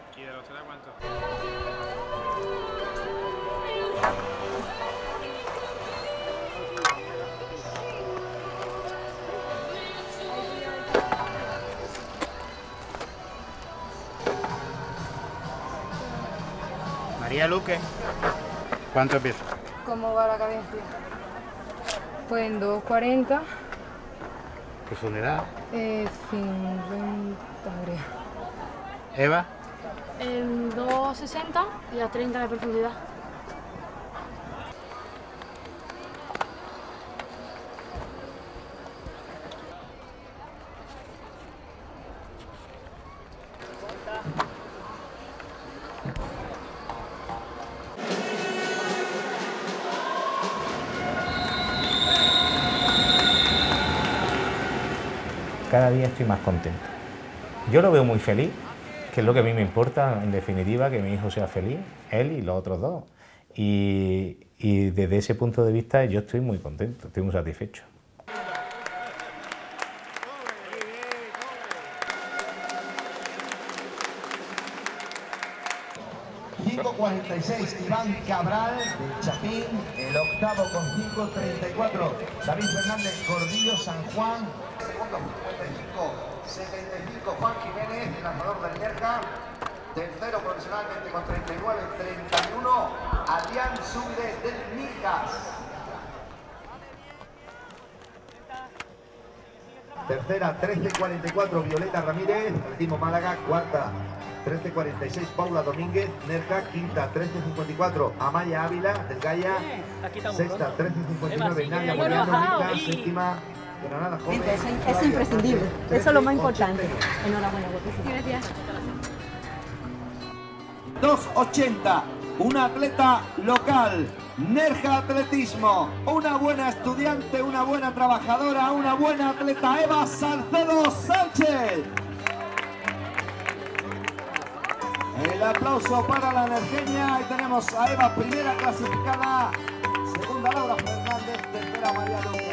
María Luque, ¿cuánto empieza? ¿Cómo va la cadencia? Pues en dos cuarenta. ¿Profundidad? Eh, cincuenta, creo. ¿Eva? En dos sesenta y a treinta de profundidad. Cada día estoy más contento. Yo lo veo muy feliz, que es lo que a mí me importa, en definitiva, que mi hijo sea feliz, él y los otros dos. Y, y desde ese punto de vista yo estoy muy contento, estoy muy satisfecho. cinco cuarenta y seis Iván Cabral del Chapín, el octavo con cinco treinta y cuatro David Fernández Gordillo San Juan, segundo cincuenta y cinco setenta y cinco Juan Jiménez, el lanzador del Nerja, tercero profesionalmente con treinta y nueve treinta y uno Adrián Subide del Mijas. Tercera, trece cuarenta y cuatro Violeta Ramírez, Atletismo Málaga. Cuarta, trece cuarenta y seis Paula Domínguez, Nerja. Quinta, trece cincuenta y cuatro Amaya Ávila, del Gaya. Sexta, trece cincuenta y nueve Nadia Moriano, Mica. Séptima, Granada Joven. Es, es imprescindible, eso es lo más importante. Enhorabuena, Gracias. dos ochenta, una atleta local, Nerja Atletismo, una buena estudiante, una buena trabajadora, una buena atleta, Eva Salcedo Sánchez. El aplauso para la nerjeña. Ahí tenemos a Eva, primera clasificada, segunda Laura Fernández, tercera María López.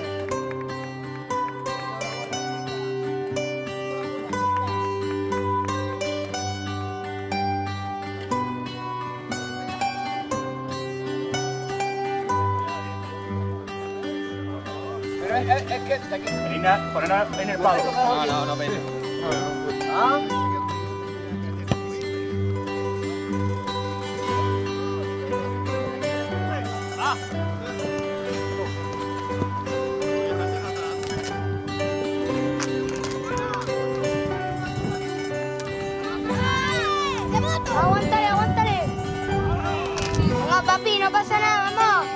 Es, es, es que de aquí. Venga, ponerla en el palo. No, no, no, Pedro. ¿Ah? Aguántale, aguántale. Venga, papi, no pasa nada, vamos.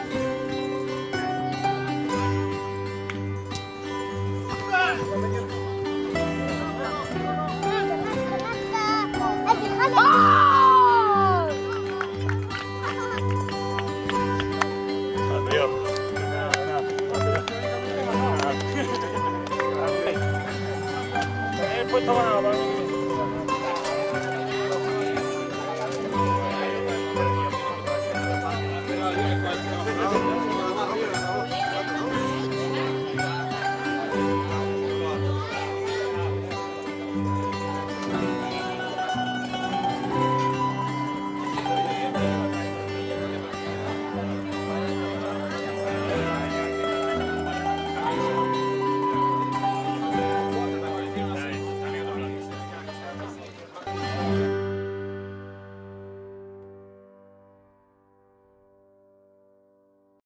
He puesto para